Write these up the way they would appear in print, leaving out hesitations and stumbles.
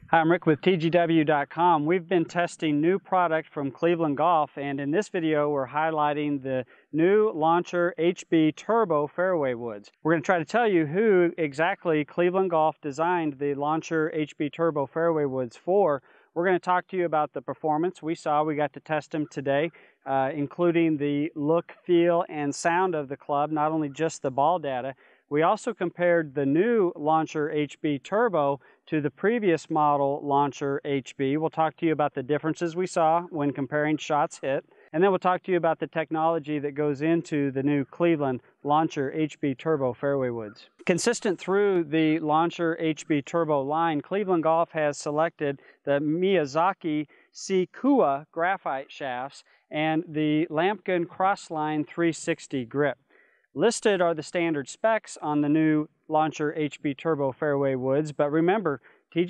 Hi, I'm Rick with TGW.com. We've been testing new product from Cleveland Golf, and in this video we're highlighting the new Launcher HB Turbo fairway woods. We're going to try to tell you who exactly Cleveland Golf designed the Launcher HB Turbo fairway woods for. We're going to talk to you about the performance we saw. We got to test them today, including the look, feel, and sound of the club, not only just the ball data. We also compared the new Launcher HB Turbo to the previous model Launcher HB. We'll talk to you about the differences we saw when comparing shots hit, and then we'll talk to you about the technology that goes into the new Cleveland Launcher HB Turbo fairway woods. Consistent through the Launcher HB Turbo line, Cleveland Golf has selected the Miyazaki Sikua graphite shafts and the Lampkin Crossline 360 grip. Listed are the standard specs on the new Launcher HB Turbo fairway woods, but remember,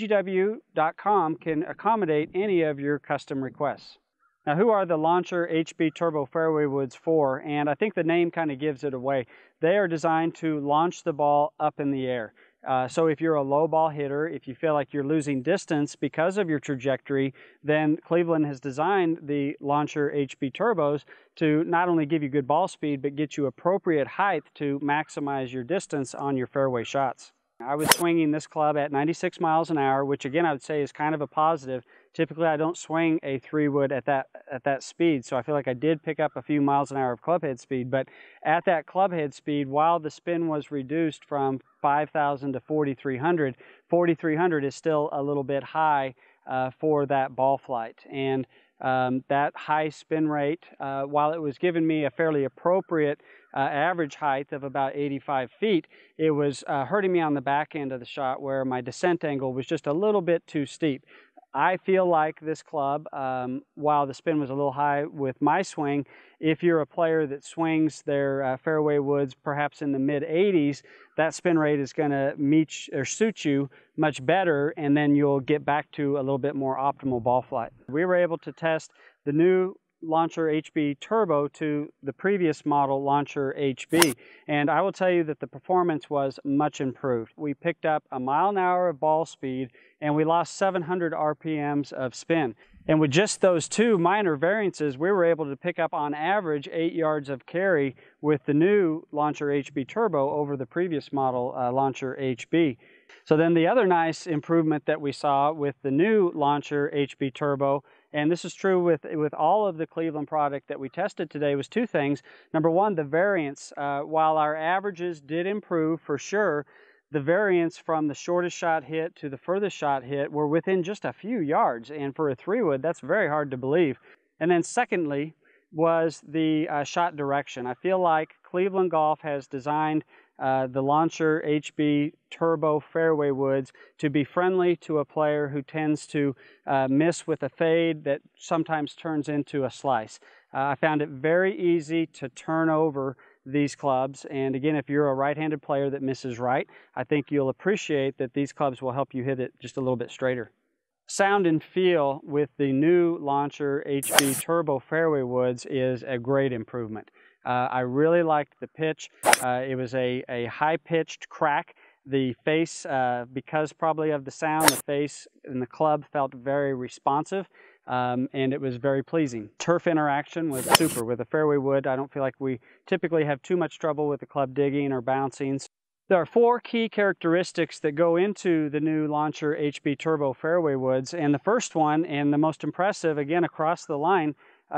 TGW.com can accommodate any of your custom requests. Now, who are the Launcher HB Turbo fairway woods for? And I think the name kind of gives it away. They are designed to launch the ball up in the air. So if you're a low ball hitter, if you feel like you're losing distance because of your trajectory, then Cleveland has designed the Launcher HB Turbos to not only give you good ball speed, but get you appropriate height to maximize your distance on your fairway shots. I was swinging this club at 96 miles an hour, which again I would say is kind of a positive. Typically I don't swing a 3-wood at that speed, so I feel like I did pick up a few miles an hour of clubhead speed, but at that clubhead speed, while the spin was reduced from 5,000 to 4,300, 4,300 is still a little bit high for that ball flight. And that high spin rate, while it was giving me a fairly appropriate average height of about 85 feet, it was hurting me on the back end of the shot where my descent angle was just a little bit too steep. I feel like this club, while the spin was a little high with my swing, if you're a player that swings their fairway woods perhaps in the mid-80s, that spin rate is going to meet or suit you much better, and then you'll get back to a little bit more optimal ball flight. We were able to test the new Launcher HB Turbo to the previous model Launcher HB, and I will tell you that the performance was much improved. We picked up a mile an hour of ball speed and we lost 700 RPMs of spin. And with just those two minor variances, we were able to pick up on average 8 yards of carry with the new Launcher HB Turbo over the previous model Launcher HB. So then the other nice improvement that we saw with the new Launcher HB Turbo, and this is true with all of the Cleveland product that we tested today, was two things. Number one, the variance. While our averages did improve for sure, the variance from the shortest shot hit to the furthest shot hit were within just a few yards. And for a 3-wood, that's very hard to believe. And then secondly was the shot direction. I feel like Cleveland Golf has designed the Launcher HB Turbo fairway woods to be friendly to a player who tends to miss with a fade that sometimes turns into a slice. I found it very easy to turn over these clubs, and again, if you're a right-handed player that misses right, I think you'll appreciate that these clubs will help you hit it just a little bit straighter. Sound and feel with the new Launcher HB Turbo fairway woods is a great improvement. I really liked the pitch. It was a high-pitched crack. The face, because probably of the sound, the face and the club felt very responsive, and it was very pleasing. Turf interaction was super. With a fairway wood, I don't feel like we typically have too much trouble with the club digging or bouncing. There are 4 key characteristics that go into the new Launcher HB Turbo fairway woods, and the first one, and the most impressive, again across the line,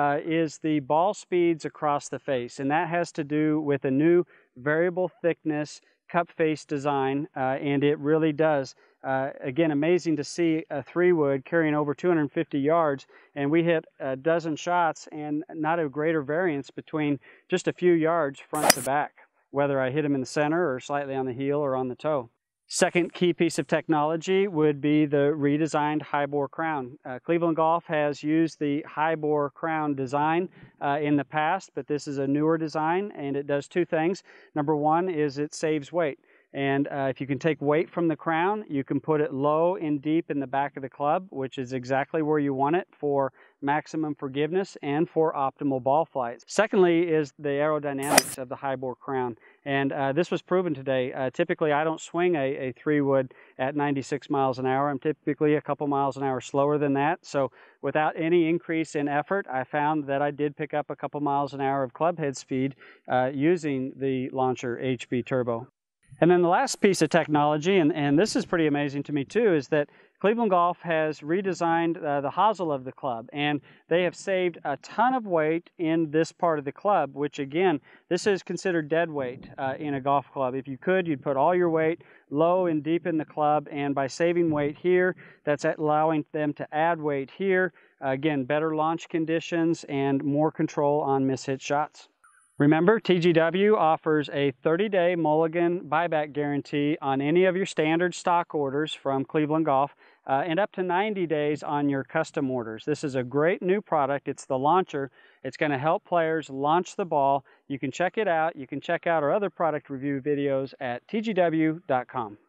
is the ball speeds across the face, and that has to do with a new variable thickness cup face design, and it really does. Again, amazing to see a 3-wood carrying over 250 yards, and we hit a dozen shots and not a greater variance between just a few yards front to back, whether I hit them in the center or slightly on the heel or on the toe. Second key piece of technology would be the redesigned high-bore crown. Cleveland Golf has used the high-bore crown design in the past, but this is a newer design, and it does two things. Number one is it saves weight. And if you can take weight from the crown, you can put it low and deep in the back of the club, which is exactly where you want it for maximum forgiveness and for optimal ball flights. Secondly is the aerodynamics of the high bore crown. And this was proven today. Typically, I don't swing a 3-wood at 96 miles an hour. I'm typically a couple miles an hour slower than that. So without any increase in effort, I found that I did pick up a couple miles an hour of club head speed using the Launcher HB Turbo. And then the last piece of technology, and this is pretty amazing to me too, is that Cleveland Golf has redesigned the hosel of the club, and they have saved a ton of weight in this part of the club, which again, this is considered dead weight in a golf club. If you could, you'd put all your weight low and deep in the club, and by saving weight here, that's allowing them to add weight here. Again, better launch conditions and more control on mishit shots. Remember, TGW offers a 30-day mulligan buyback guarantee on any of your standard stock orders from Cleveland Golf and up to 90 days on your custom orders. This is a great new product. It's the Launcher. It's going to help players launch the ball. You can check it out. You can check out our other product review videos at tgw.com.